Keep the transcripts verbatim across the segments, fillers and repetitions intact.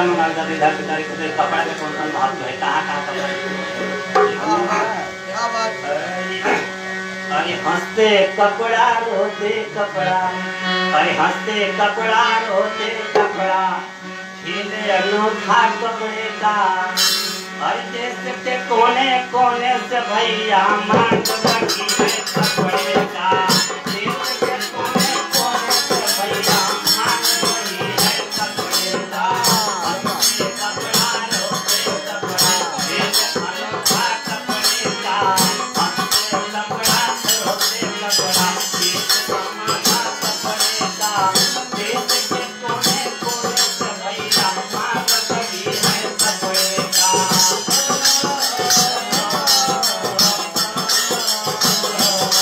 मंगा जाते इधर से तारीख से कपड़ा में कौन कौन महत्व है कहाँ कहाँ कपड़ा क्या बात है। अरे हंसते कपड़ा रोते कपड़ा अरे हंसते कपड़ा रोते कपड़ा खेले अनोखा कपड़े का अरे देश के कोने कोने से भैया मांग लगी है कपड़े का देश के कोने कोने से भैया मांग लगी है कपड़े का हंसते कपड़ा रोते कपड़ा खेले अनोखा कपड़े का हंसते कपड़ा रोते कपड़ा खेले समाना कपड़े का देश के कोने कोने से भैया मांग लगी है कपड़े का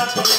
बात है